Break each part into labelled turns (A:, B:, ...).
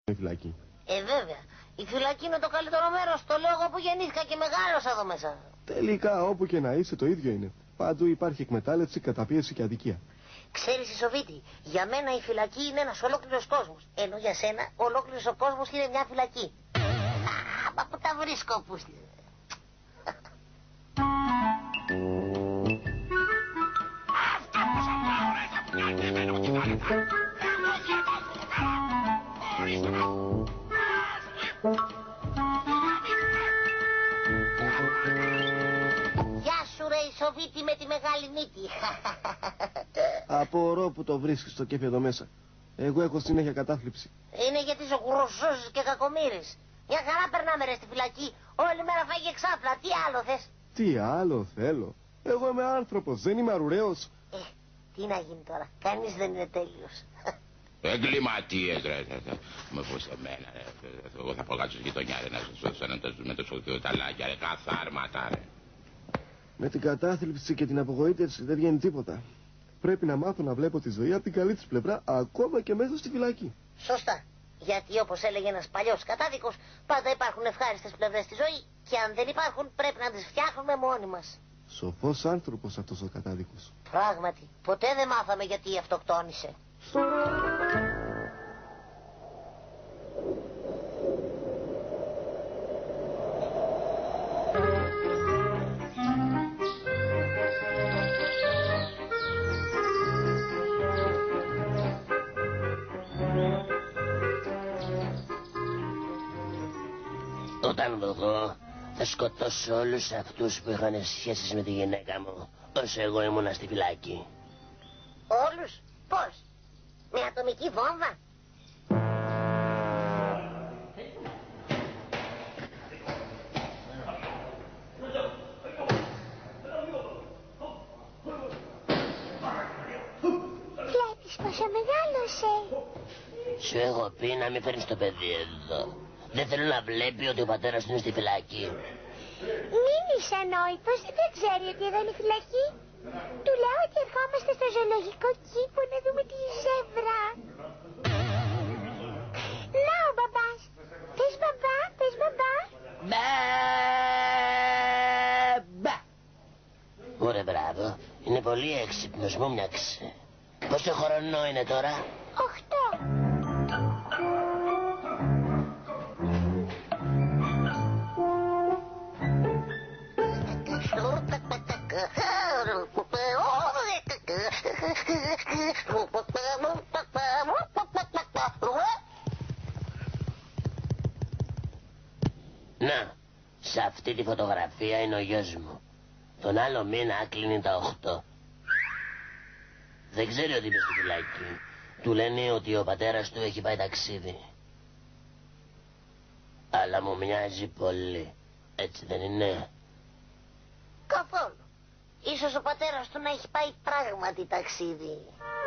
A: η φυλακή.
B: Βέβαια. Η φυλακή είναι το καλύτερο μέρος. Το λέω εγώ που γεννήθηκα και μεγάλωσα εδώ μέσα.
A: Τελικά όπου και να είσαι το ίδιο είναι. Παντού υπάρχει εκμετάλλευση, καταπίεση και αδικία.
B: Ξέρεις Ισοβίτη, για μένα η φυλακή είναι ένας ολόκληρος κόσμος. Ενώ για σένα ολόκληρος ο κόσμος είναι μια φυλακή. Μα που τα βρίσκω πούστη.
C: Αυτά που σας λέω ρε θα πηγαίνετε εμένα μου τη βάλετε. Εγώ και το έχω πέρα. Ορίστε με.
B: Γεια σου ρε Ισοβίτη με τη μεγάλη μύτη.
A: Απορώ που το βρίσκεις στο κέφι εδώ μέσα. Εγώ έχω συνέχεια κατάθλιψη.
B: Είναι γιατί είσαι γουροσός και κακομοίρης. Μια χαρά περνάμε ρε στη φυλακή. Όλη μέρα φάγει εξάπλα. Τι άλλο θες?
A: Τι άλλο θέλω? Εγώ είμαι άνθρωπος, δεν είμαι αρουραίος.
B: Τι να γίνει τώρα? Κανείς δεν είναι τέλειος.
C: Εγκληματίες ρε. Με πούς εμένα ρε. Εγώ θα πω κάτω στη γειτονιά ρε. Να σας με το σωθείο ταλάκια ρε. Καθάρματα ρε.
A: Με την κατάθλιψη και την απογοήτευση δεν βγαίνει τίποτα. Πρέπει να μάθω να βλέπω τη ζωή από την καλή της πλευρά, ακόμα και μέσα στη φυλακή.
B: Σωστά. Γιατί όπως έλεγε ένας παλιός κατάδικος, πάντα υπάρχουν ευχάριστες πλευρές στη ζωή και αν δεν υπάρχουν πρέπει να τις φτιάχνουμε μόνοι μας.
A: Σοφός άνθρωπος αυτός ο κατάδικος.
B: Πράγματι, ποτέ δεν μάθαμε γιατί αυτοκτόνησε.
D: Όταν βγω, θα σκοτώσω όλους αυτούς που είχαν σχέσεις με τη γυναίκα μου, όσο εγώ ήμουνα στη φυλάκη.
B: Όλους? Πώς? Με ατομική βόμβα?
E: Βλέπεις πόσο μεγάλωσε.
D: Σου έχω πει να μην φέρνεις το παιδί εδώ. Δεν θέλω να βλέπει ότι ο πατέρας του είναι στη φυλακή.
E: Μην είσαι ανόητος, δεν ξέρει ότι εδώ είναι η φυλακή. Του λέω ότι ερχόμαστε στο ζωολογικό κήπο να δούμε τη ζεύρα. Να ο μπαμπάς. Πες μπαμπά, πες μπαμπά.
D: Μπα! Ωραία, μπράβο. Είναι πολύ έξυπνος, μου μοιάξε. Πόσο χρονό είναι τώρα?
E: 8.
D: Να, σε αυτή τη φωτογραφία είναι ο γιος μου. Τον άλλο μήνα κλείνει τα 8. Δεν ξέρει ότι είμαι στη φυλακή. Του λένε ότι ο πατέρας του έχει πάει ταξίδι. Αλλά μου μοιάζει πολύ. Έτσι δεν είναι?
B: Καθόλου. Ίσως ο πατέρας του να έχει πάει πράγματι ταξίδι.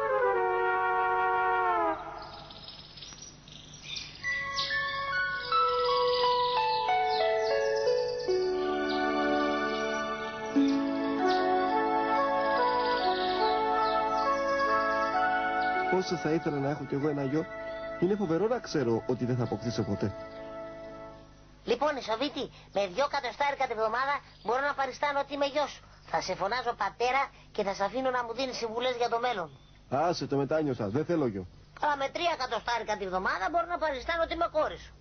A: Πόσο θα ήθελα να έχω κι εγώ ένα γιο. Είναι φοβερό να ξέρω ότι δεν θα αποκτήσω ποτέ.
B: Λοιπόν, Ισοβίτη, με 2 εκατοστάρικα τη βδομάδα μπορώ να παριστάνω ότι είμαι γιος σου. Θα σε φωνάζω πατέρα και θα σε αφήνω να μου δίνεις συμβουλές για το μέλλον.
A: Άσε το μετάνιωσα, δεν θέλω γιο.
B: Αλλά με 3 εκατοστάρικα τη βδομάδα μπορώ να παριστάνω ότι είμαι κόρη σου.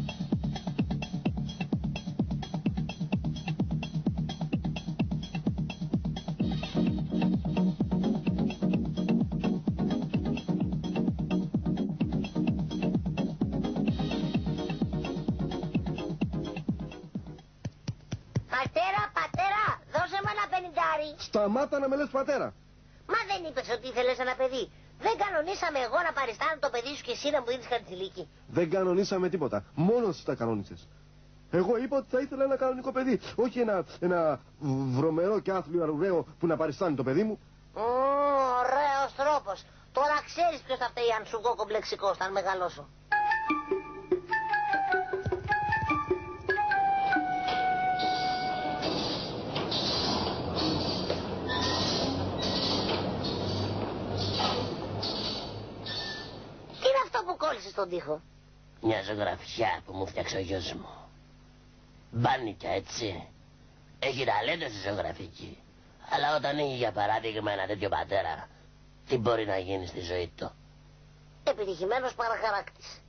B: Πατέρα, δώσε μου ένα 50.
A: Σταμάτα να με λες πατέρα.
B: Μα δεν είπες ότι ήθελες ένα παιδί? Δεν κανονίσαμε εγώ να παριστάνω το παιδί σου και εσύ να μου δίνεις χαρτζηλίκι?
A: Δεν κανονίσαμε τίποτα. Μόνος σου τα κανόνισες. Εγώ είπα ότι θα ήθελα ένα κανονικό παιδί. Όχι ένα βρωμερό και άθλιο αρουραίο που να παριστάνει το παιδί μου.
B: Ωραίος τρόπος. Τώρα ξέρεις ποιος θα φταίει αν σου βγω κομπλεξικός όταν μεγαλώσω. Τι είναι αυτό που κόλλησε στον τοίχο?
D: Μια ζωγραφιά που μου φτιάξε ο γιος μου. Μπάνικια, έτσι. Έχει ταλέντο στη ζωγραφική. Αλλά όταν έχει για παράδειγμα ένα τέτοιο πατέρα, τι μπορεί να γίνει στη ζωή του?
B: Επιτυχημένος παραχαράκτης.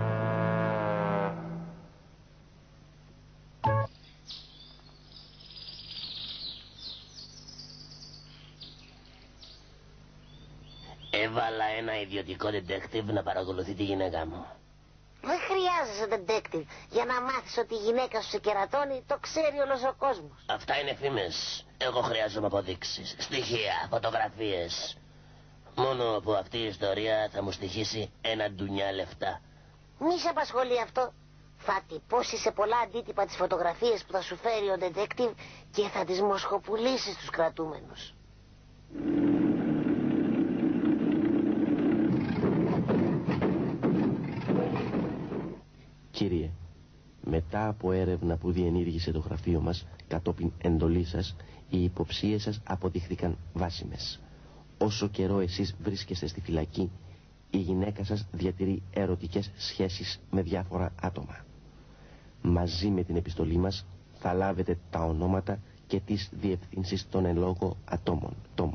D: Έβαλα ένα ιδιωτικό detective να παρακολουθεί τη γυναίκα μου.
B: Δεν χρειάζεσαι detective για να μάθεις ότι η γυναίκα σου σε κερατώνει, το ξέρει όλος ο κόσμος.
D: Αυτά είναι φήμες. Εγώ χρειάζομαι αποδείξεις, στοιχεία, φωτογραφίες. Μόνο που αυτή η ιστορία θα μου στοιχήσει ένα ντουνιά λεφτά.
B: Μη σε απασχολεί αυτό. Θα τυπώσει σε πολλά αντίτυπα τις φωτογραφίες που θα σου φέρει ο detective και θα τις μοσχοπουλήσεις στους κρατούμενους.
F: Κύριε, μετά από έρευνα που διενήργησε το γραφείο μας κατόπιν εντολής σας, οι υποψίες σας αποδείχθηκαν βάσιμες. Όσο καιρό εσείς βρίσκεστε στη φυλακή, η γυναίκα σας διατηρεί ερωτικές σχέσεις με διάφορα άτομα. Μαζί με την επιστολή μας θα λάβετε τα ονόματα και τις διευθύνσεις των εν λόγω ατόμων. Το